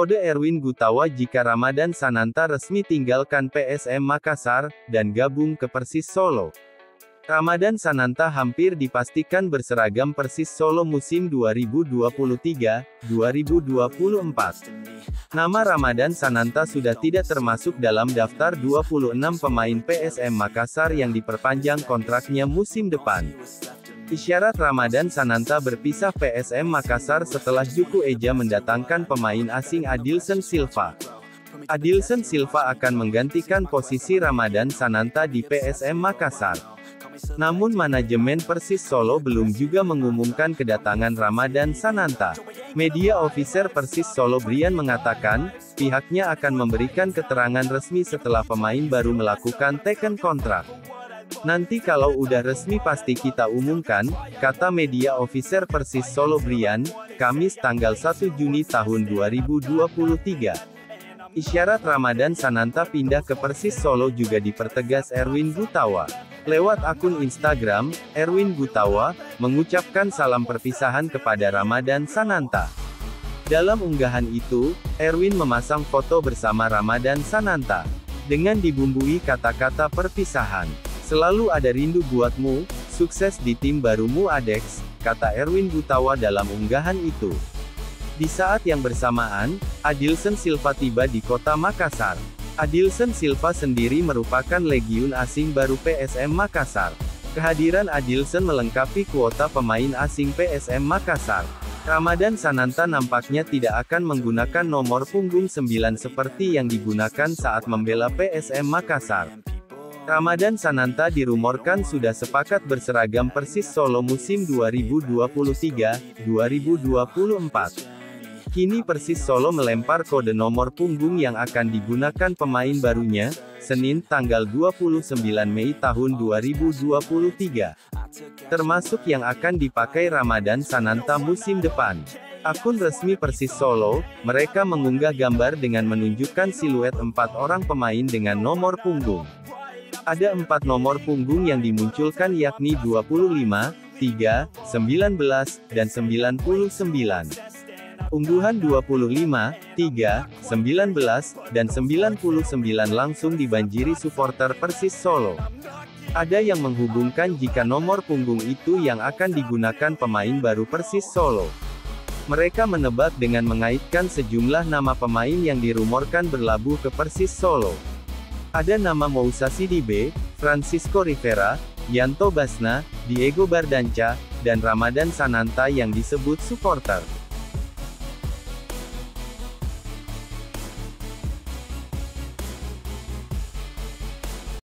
Kode Erwin Gutawa jika Ramadan Sananta resmi tinggalkan PSM Makassar, dan gabung ke Persis Solo. Ramadan Sananta hampir dipastikan berseragam Persis Solo musim 2023-2024. Nama Ramadan Sananta sudah tidak termasuk dalam daftar 26 pemain PSM Makassar yang diperpanjang kontraknya musim depan. Isyarat Ramadan Sananta berpisah PSM Makassar setelah Juku Eja mendatangkan pemain asing Adilson Silva. Adilson Silva akan menggantikan posisi Ramadan Sananta di PSM Makassar. Namun manajemen Persis Solo belum juga mengumumkan kedatangan Ramadan Sananta. Media officer Persis Solo Brian mengatakan, pihaknya akan memberikan keterangan resmi setelah pemain baru melakukan teken kontrak. Nanti kalau udah resmi pasti kita umumkan, kata media officer Persis Solo Brian, Kamis tanggal 1 Juni tahun 2023. Isyarat Ramadan Sananta pindah ke Persis Solo juga dipertegas Erwin Gutawa. Lewat akun Instagram, Erwin Gutawa mengucapkan salam perpisahan kepada Ramadan Sananta. Dalam unggahan itu, Erwin memasang foto bersama Ramadan Sananta dengan dibumbui kata-kata perpisahan. Selalu ada rindu buatmu, sukses di tim barumu Adex, kata Erwin Gutawa dalam unggahan itu. Di saat yang bersamaan, Adilson Silva tiba di kota Makassar. Adilson Silva sendiri merupakan legiun asing baru PSM Makassar. Kehadiran Adilson melengkapi kuota pemain asing PSM Makassar. Ramadan Sananta nampaknya tidak akan menggunakan nomor punggung 9 seperti yang digunakan saat membela PSM Makassar. Ramadan Sananta dirumorkan sudah sepakat berseragam Persis Solo musim 2023-2024. Kini Persis Solo melempar kode nomor punggung yang akan digunakan pemain barunya, Senin tanggal 29 Mei tahun 2023. Termasuk yang akan dipakai Ramadan Sananta musim depan. Akun resmi Persis Solo, mereka mengunggah gambar dengan menunjukkan siluet 4 orang pemain dengan nomor punggung. Ada 4 nomor punggung yang dimunculkan yakni 25, 3, 19, dan 99. Ungguhan 25, 3, 19, dan 99 langsung dibanjiri supporter Persis Solo. Ada yang menghubungkan jika nomor punggung itu yang akan digunakan pemain baru Persis Solo. Mereka menebak dengan mengaitkan sejumlah nama pemain yang dirumorkan berlabuh ke Persis Solo. Ada nama Moussa Sidibe, Francisco Rivera, Yanto Basna, Diego Bardanca, dan Ramadan Sananta yang disebut supporter.